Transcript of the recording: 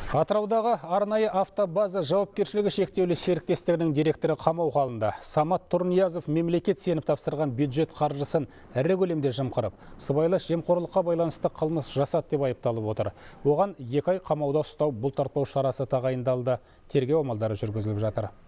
Атыраудағы арнайы автобаза жауапкершілігі шектеулі серіктестігінің директоры қамауға алынды. Самат Тұрниязов мемлекет сеніп тапсырған бюджет қаржысын ірі көлемде жымқырып, сыбайлас жемқорлыққа байланысты қылмыс жасады деп айыпталып отыр. Оған 2 ай қамауда ұстау бұлтартпау шарасы тағайындалды. Тергеу амалдары жүргізіліп жатыр.